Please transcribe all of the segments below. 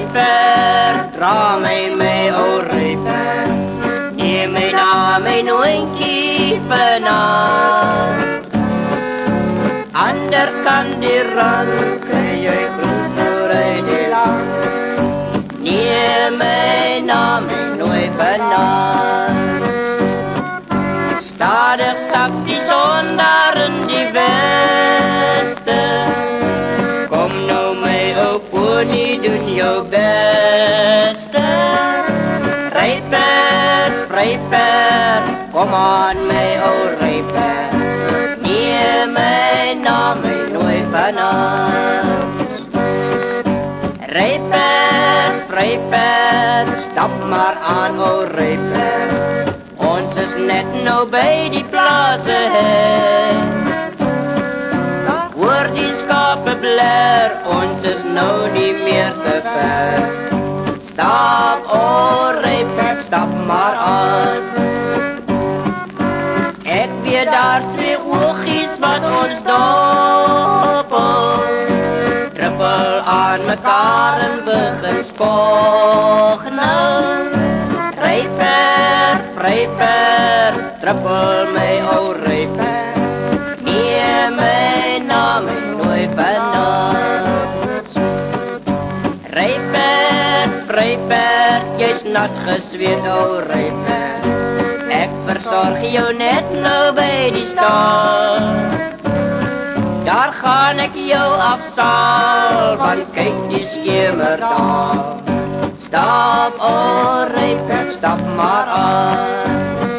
Ryper, dra mij mee, o Ryper. Neem mij na mijn noontjie vanaf. Ander kan die rand, kry jy groen voor uit die land. Neem mij na mijn nooi vanaf. Stadig sak die son daar in die weste. Kom nou my ou pony, doen jou beste. Ryper, Ryper, kom aan my ou Ryper. Neem my na my nooi vanaf. Ryper, Ryper, stap maar aan ou Ryper. Ons is net nou by die plaase hek. Hoor die skape bler, ons is nou nie meer te ver. Stap, o Ryper, stap maar aan. Ek weet daar's twee oogies wat ons doppel. Druppel aan mekaar en begin spog nou. Ryper, Ryper, druppel my ou Ryper. Neem my na my nooi vanaf. Ryper, Ryper, jy's nat gesweet ou Ryper. Ek versorg jou net nou by die stal. Daar gaan ek jou afsaal, want kyk die skemer daar. Stap, o Ryper, stap maar aan.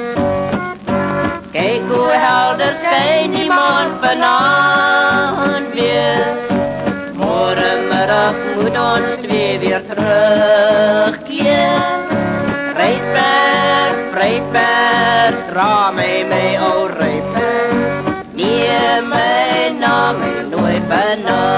Kyk hoe helder skyn die maan vanaand weer. Morgenmiddag moet ons twee weer terugkeer. Ryper, Ryper, dra my ou Ryper. Neem my na my nooi vanaf.